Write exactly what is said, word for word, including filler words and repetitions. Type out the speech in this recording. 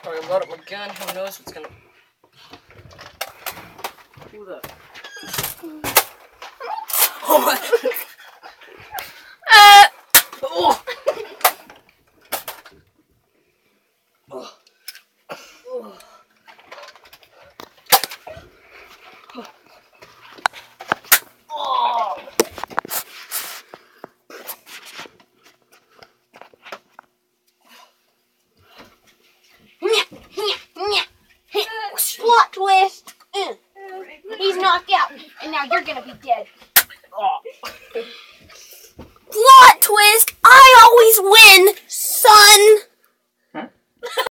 I'm gonna load up my gun. Who knows what's gonna... Who the... Oh my... uh... Oh. Oh. Oh. Oh. Plot twist! He's knocked out, and now you're gonna be dead. Oh. Plot twist! I always win!